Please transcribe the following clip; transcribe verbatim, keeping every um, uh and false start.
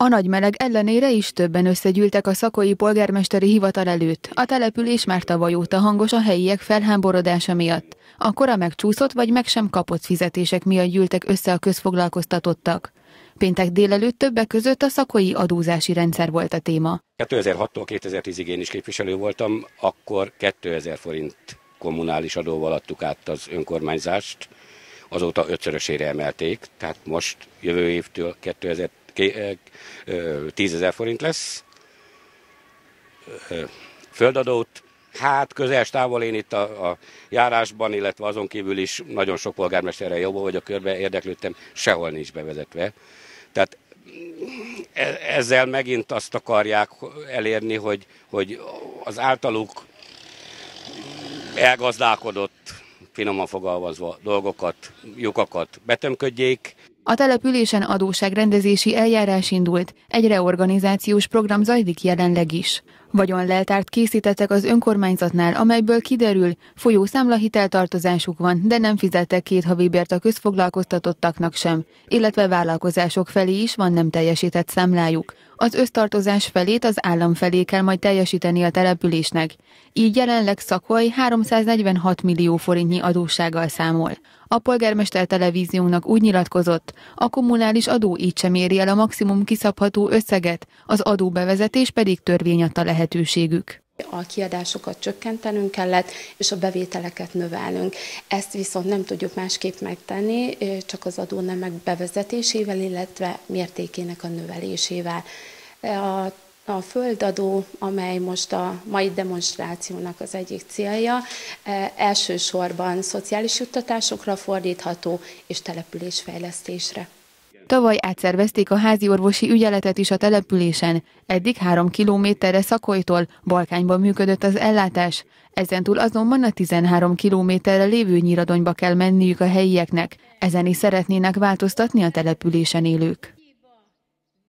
A nagy meleg ellenére is többen összegyűltek a szakolyi polgármesteri hivatal előtt. A település már tavaly óta hangos a helyiek felháborodása miatt. A kora megcsúszott vagy meg sem kapott fizetések miatt gyűltek össze a közfoglalkoztatottak. Péntek délelőtt többek között a szakolyi adózási rendszer volt a téma. kétezer-hattól kétezer-tízig én is képviselő voltam, akkor kétezer forint kommunális adóval adtuk át az önkormányzást, azóta ötszörösére emelték, tehát most jövő évtől tízezer forint lesz. Földadót, hát közels távol én itt a, a járásban, illetve azon kívül is nagyon sok polgármesterrel jobban vagyok körbe, érdeklődtem, sehol nincs bevezetve. Tehát ezzel megint azt akarják elérni, hogy, hogy az általuk elgazdálkodott, finoman fogalmazva, dolgokat, lyukakat betömködjék. A településen adósságrendezési eljárás indult, egy reorganizációs program zajlik jelenleg is. Vagyonleltárt készítettek az önkormányzatnál, amelyből kiderül, folyószámlahiteltartozásuk van, de nem fizettek két havi bért a közfoglalkoztatottaknak sem, illetve vállalkozások felé is van nem teljesített számlájuk. Az össztartozás felét az állam felé kell majd teljesíteni a településnek. Így jelenleg Szakoly háromszáznegyvenhat millió forintnyi adóssággal számol. A polgármester televíziónak úgy nyilatkozott, a kommunális adó így sem éri el a maximum kiszabható összeget, az adóbevezetés pedig törvény adta lehetőségük. A kiadásokat csökkentenünk kellett, és a bevételeket növelnünk. Ezt viszont nem tudjuk másképp megtenni, csak az adónemek bevezetésével, illetve mértékének a növelésével. A A földadó, amely most a mai demonstrációnak az egyik célja, elsősorban szociális juttatásokra fordítható és településfejlesztésre. Tavaly átszervezték a háziorvosi ügyeletet is a településen. Eddig három kilométerre Szakolytól, Balkányban működött az ellátás. Ezentúl azonban a tizenhárom kilométerre lévő Nyíradonyba kell menniük a helyieknek. Ezen is szeretnének változtatni a településen élők.